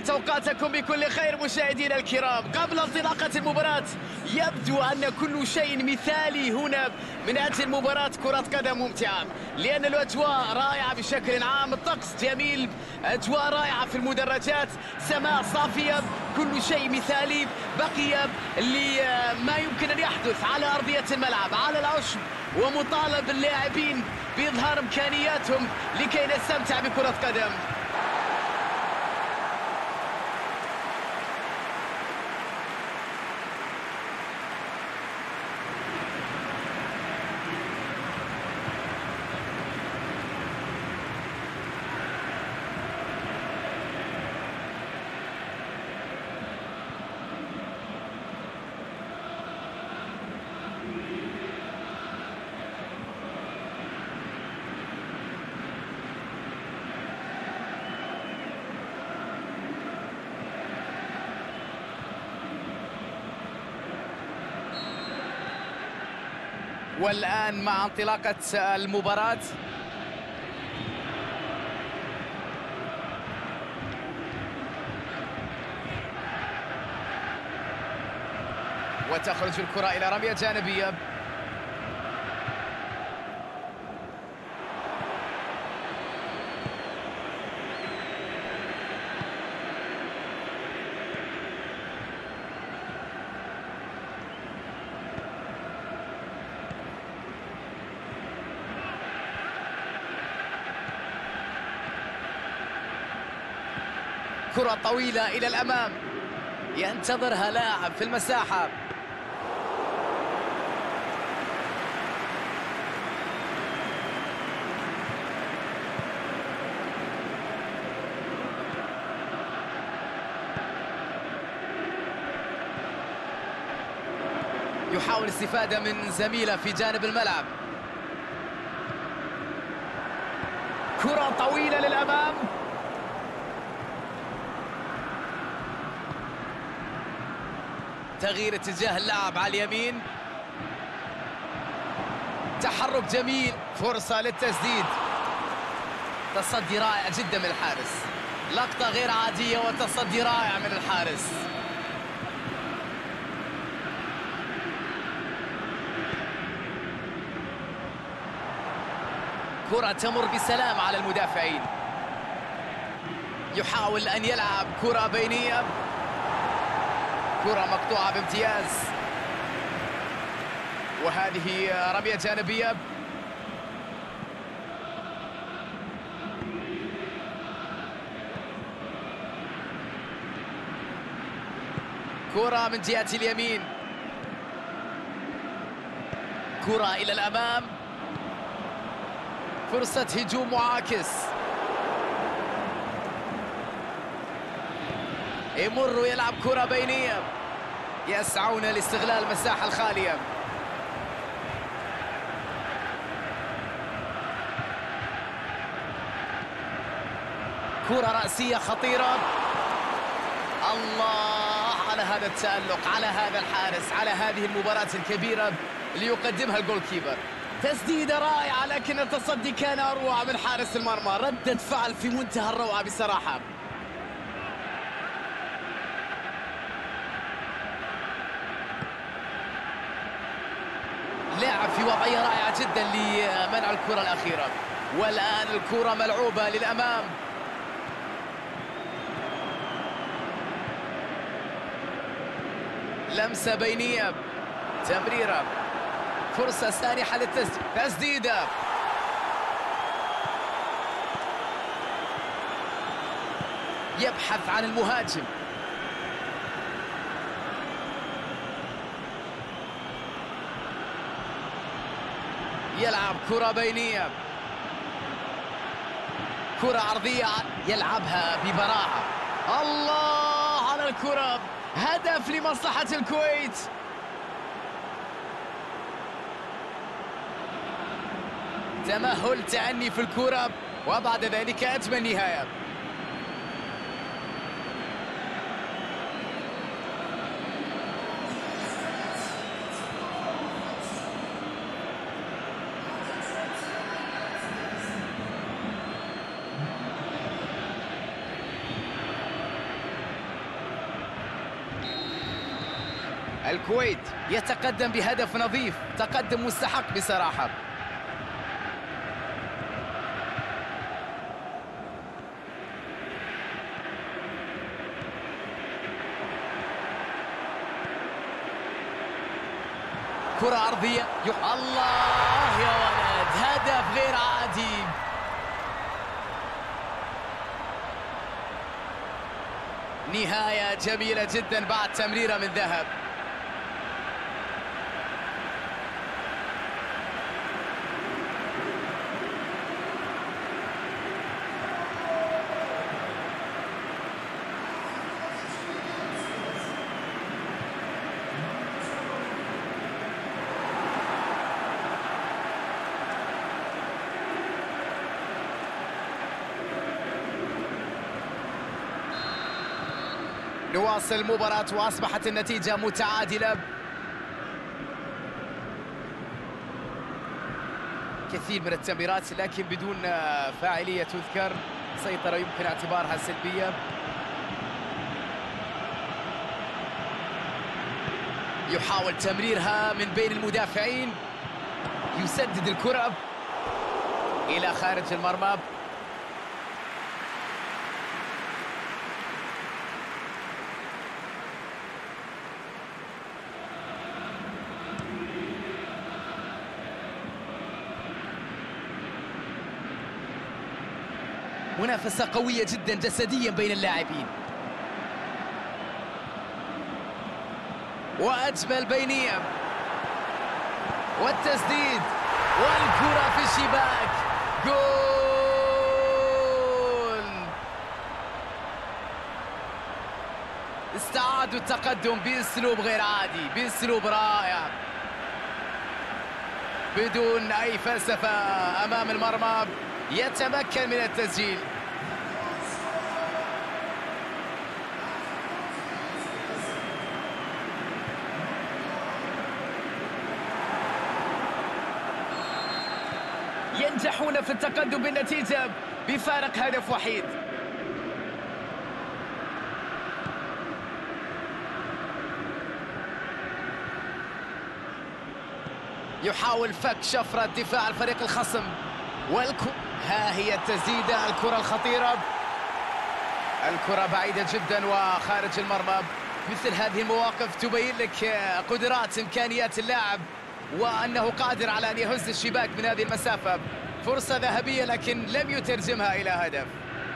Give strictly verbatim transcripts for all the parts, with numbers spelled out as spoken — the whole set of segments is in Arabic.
طابت أوقاتكم بكل خير مشاهدينا الكرام. قبل انطلاقة المباراة يبدو أن كل شيء مثالي هنا من أجل مباراة كرة قدم ممتعة، لأن الأجواء رائعة بشكل عام، الطقس جميل، أجواء رائعة في المدرجات، سماء صافية، كل شيء مثالي. بقي لما يمكن أن يحدث على أرضية الملعب على العشب، ومطالب اللاعبين بإظهار إمكانياتهم لكي نستمتع بكرة قدم. والآن مع انطلاقة المباراة وتخرج الكرة إلى رمية جانبية. كرة طويلة إلى الأمام، ينتظرها لاعب في المساحة. يحاول الاستفادة من زميله في جانب الملعب. كرة طويلة للأمام، تغيير اتجاه اللعب على اليمين، تحرك جميل، فرصة للتسديد، تصدي رائع جدا من الحارس، لقطة غير عادية وتصدي رائع من الحارس. كرة تمر بسلام على المدافعين، يحاول أن يلعب كرة بينية، كرة مقطوعة بامتياز، وهذه رمية جانبية. كرة من جهة اليمين، كرة إلى الأمام، فرصة هجوم معاكس، يمر ويلعب كرة بينية، يسعون لاستغلال المساحة الخالية. كرة رأسية خطيرة، الله على هذا التألق، على هذا الحارس، على هذه المباراة الكبيرة اللي يقدمها الجول كيبر. تسديدة رائعة، لكن التصدي كان أروع من حارس المرمى، ردة فعل في منتهى الروعة بصراحة. لاعب في وضعية رائعة جدا لمنع الكرة الأخيرة، والآن الكرة ملعوبة للأمام. لمسة بينية، تمريرة، فرصة سانحة للتسديد، تسديدة، يبحث عن المهاجم، يلعب كرة بينية، كرة عرضية يلعبها ببراعة، الله على الكرة، هدف لمصلحة الكويت. تمهل، تأني في الكرة، وبعد ذلك أجمل نهاية. الكويت يتقدم بهدف نظيف، تقدم مستحق بصراحة. كرة أرضية يح... الله يا ولد، هدف غير عادي. نهاية جميلة جدا بعد تمريرة من ذهب. نواصل المباراة وأصبحت النتيجة متعادلة. كثير من التمريرات لكن بدون فاعلية تذكر، سيطرة يمكن اعتبارها سلبية. يحاول تمريرها من بين المدافعين، يسدد الكرة إلى خارج المرمى. منافسة قوية جدا جسديا بين اللاعبين، وأجمل بينية والتسديد والكرة في الشباك. جول! استعادوا التقدم بأسلوب غير عادي، بأسلوب رائع، بدون أي فلسفة أمام المرمى، يتمكن من التسجيل. ينجحون في التقدم بالنتيجة بفارق هدف وحيد. يحاول فك شفرة دفاع الفريق الخصم، والكرة ها هي التسديدة، الكرة الخطيرة، الكرة بعيدة جدا وخارج المرمى. مثل هذه المواقف تبين لك قدرات إمكانيات اللاعب، وأنه قادر على أن يهز الشباك من هذه المسافة. فرصة ذهبية لكن لم يترجمها إلى هدف.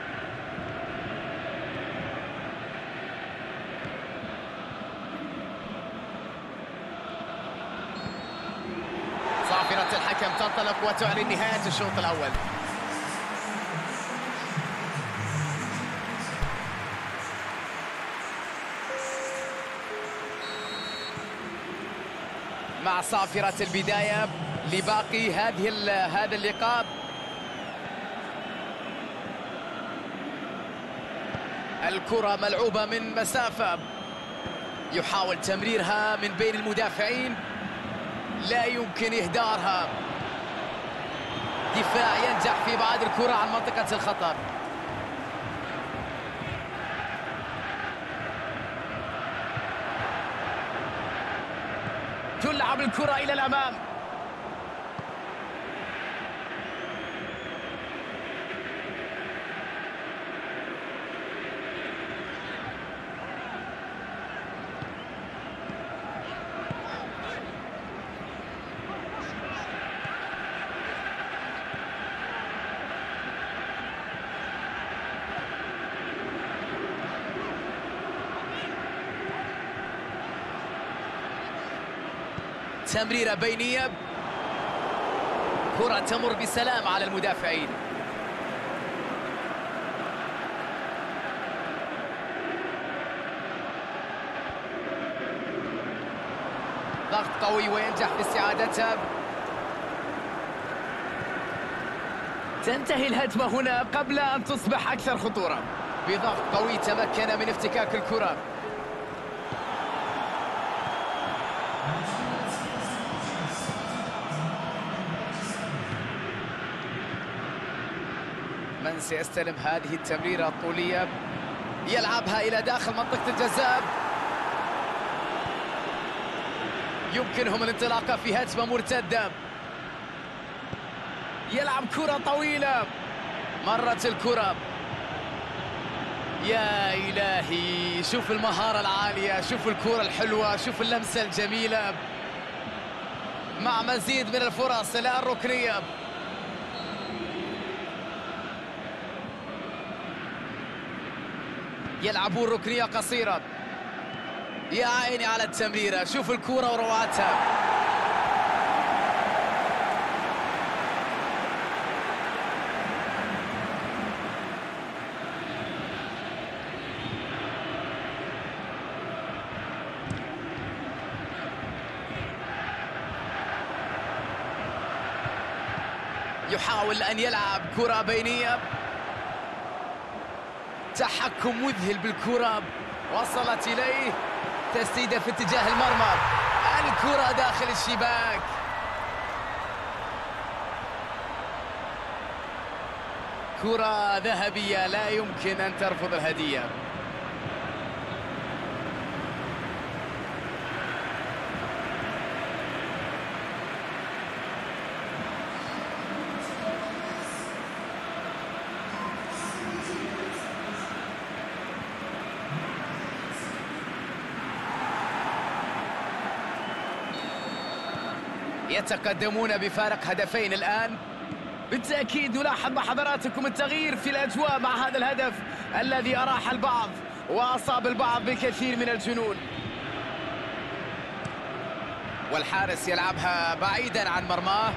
صافرة الحكم تنطلق وتعلن نهاية الشوط الأول. مع صافرة البداية لباقي هذه هذا اللقاء. الكرة ملعوبة من مسافة، يحاول تمريرها من بين المدافعين، لا يمكن إهدارها. دفاع ينجح في إبعاد الكرة عن منطقة الخطر. تلعب الكرة إلى الأمام. تمريرة بينية، كرة تمر بسلام على المدافعين. ضغط قوي وينجح في استعادتها. تنتهي الهجمة هنا قبل أن تصبح أكثر خطورة. بضغط قوي تمكن من افتكاك الكرة. من سيستلم هذه التمريرة الطولية؟ يلعبها إلى داخل منطقة الجزاء. يمكنهم الانطلاقة في هجمة مرتدة. يلعب كرة طويلة، مرت الكرة. يا إلهي، شوف المهارة العالية، شوف الكرة الحلوة، شوف اللمسة الجميلة، مع مزيد من الفرص. الآن ركنية. يلعبون ركنية قصيرة. يا عيني على التمريرة، شوف الكرة وروعتها. يحاول أن يلعب كرة بينية، تحكم مذهل بالكرة، وصلت إليه، تسديدة في اتجاه المرمى، الكرة داخل الشباك. كرة ذهبية لا يمكن أن ترفض الهدية. يتقدمون بفارق هدفين الآن. بالتأكيد نلاحظ حضراتكم التغيير في الأجواء مع هذا الهدف الذي أراح البعض وأصاب البعض بالكثير من الجنون. والحارس يلعبها بعيدا عن مرماه.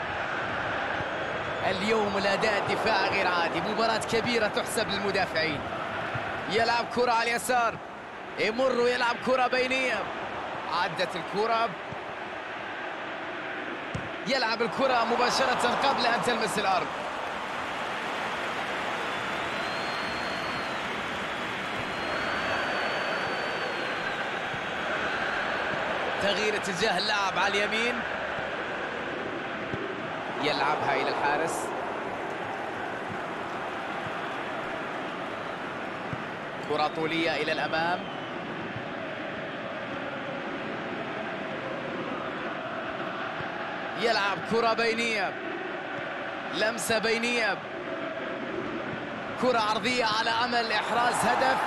اليوم الأداء الدفاعي غير عادي، مباراة كبيرة تحسب للمدافعين. يلعب كرة على اليسار، يمر ويلعب كرة بينية، عدت الكرة، يلعب الكرة مباشرة قبل أن تلمس الأرض. تغيير اتجاه اللعب على اليمين، يلعبها إلى الحارس. كرة طولية إلى الأمام، يلعب كرة بينية، لمسة بينية، كرة عرضية على أمل إحراز هدف.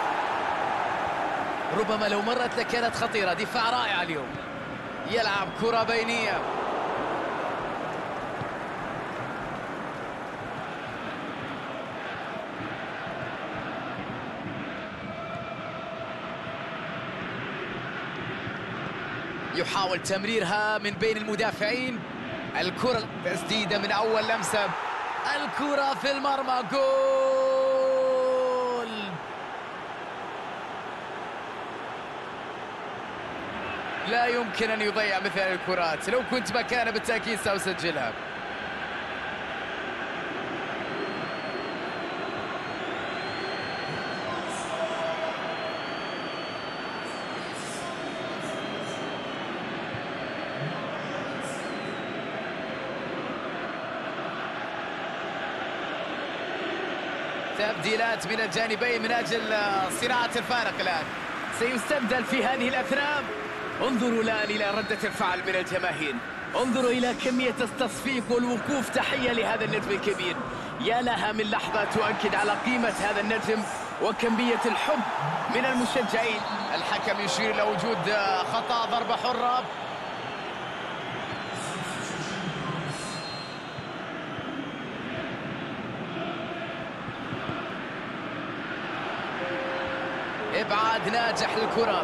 ربما لو مرت لكانت خطيرة. دفاع رائع اليوم. يلعب كرة بينية، يحاول تمريرها من بين المدافعين. الكرة تسديدة من أول لمسة، الكرة في المرمى، جول. لا يمكن أن يضيع مثل الكرات، لو كنت مكانه بالتأكيد سأسجلها. تبديلات من الجانبين من أجل صناعة الفارق. الآن سيستبدل في هذه الأثناء. انظروا الآن إلى ردة الفعل من الجماهير، انظروا إلى كمية التصفيق والوقوف. تحية لهذا النجم الكبير، يا لها من لحظة تؤكد على قيمة هذا النجم وكمية الحب من المشجعين. الحكم يشير إلى وجود خطأ، ضربة حرة. إبعاد ناجح للكرة،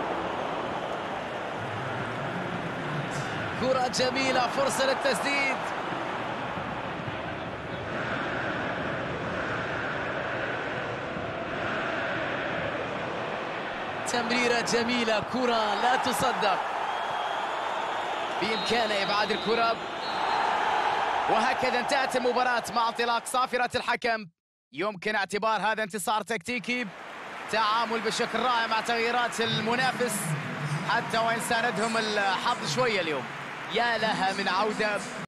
كرة جميلة، فرصة للتسديد. تمريرة جميلة، كرة لا تصدق. بإمكانه إبعاد الكرة. وهكذا انتهت المباراة مع انطلاق صافرة الحكم. يمكن اعتبار هذا انتصار تكتيكي، تعامل بشكل رائع مع تغييرات المنافس حتى وإن ساندهم الحظ شوية اليوم. يا لها من عودة